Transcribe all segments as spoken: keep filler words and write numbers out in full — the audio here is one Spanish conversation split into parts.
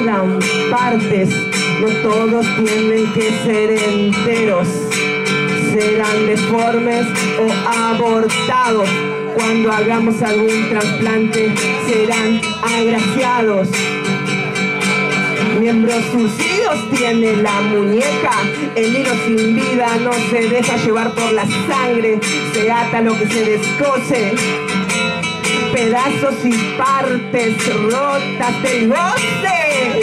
quedan partes, no todos tienen que ser enteros. Serán deformes o abortados. Cuando hagamos algún trasplante serán agraciados. Miembros surcidos tiene la muñeca. El hilo sin vida no se deja llevar por la sangre. Se ata lo que se descoce. Pedazos y partes rotas del goce.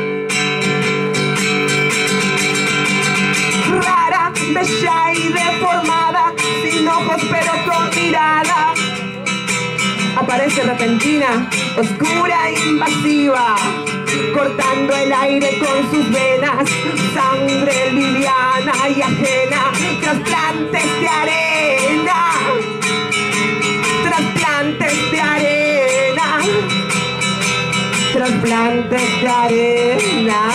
Rara, bella y deformada, sin ojos pero con mirada. Aparece repentina, oscura e invasiva, cortando el aire con sus venas. Sangre liviana y ajena, trasplantes de arena. Trasplantes de arena. Trasplantes de arena.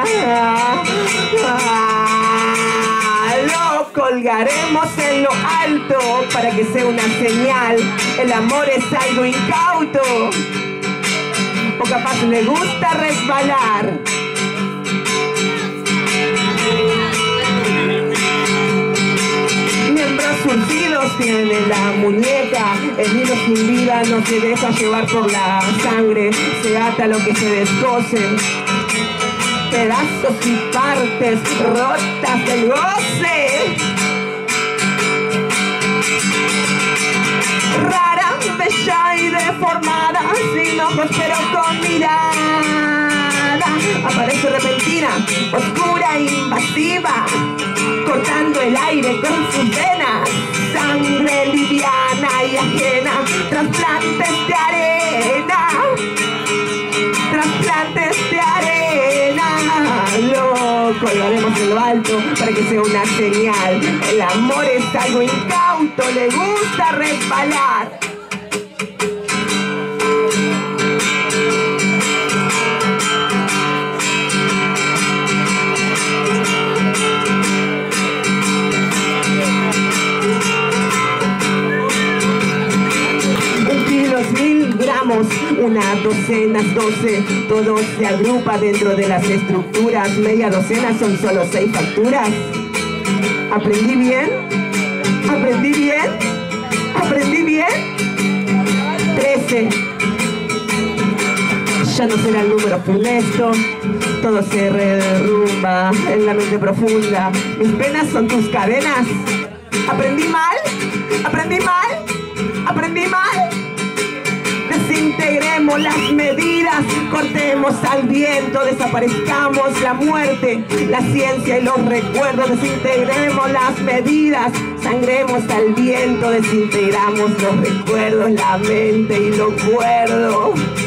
Lo colgaremos en lo alto para que sea una señal. El amor es algo incauto, o capaz le gusta resbalar. Miembros surcidos tiene la muñeca. El hilo sin vida no se deja llevar por la sangre. Se ata lo que se descoce. Pedazos y partes rotas del goce. Rara, bella y deformada, sin ojos pero con mirada. Aparece repentina, oscura e invasiva, cortando el aire con sus venas. Sangre liviana y ajena, trasplantes de arena. Trasplantes de arena. Lo colgaremos en lo alto para que sea una señal. El amor es algo incauto, le gusta resbalar. Una docena es doce, todo se agrupa dentro de las estructuras. Media docena son solo seis facturas. ¿Aprendí bien? ¿Aprendí bien? ¿Aprendí bien? Trece. Ya no será el número funesto, todo se derrumba en la mente profunda. Mis penas son tus cadenas. ¿Aprendí mal? ¿Aprendí mal? ¿Aprendí mal? Desintegremos las medidas, cortemos al viento, desaparezcamos la muerte, la ciencia y los recuerdos. Desintegremos las medidas, sangremos al viento, desintegramos los recuerdos, la mente y lo cuerdo.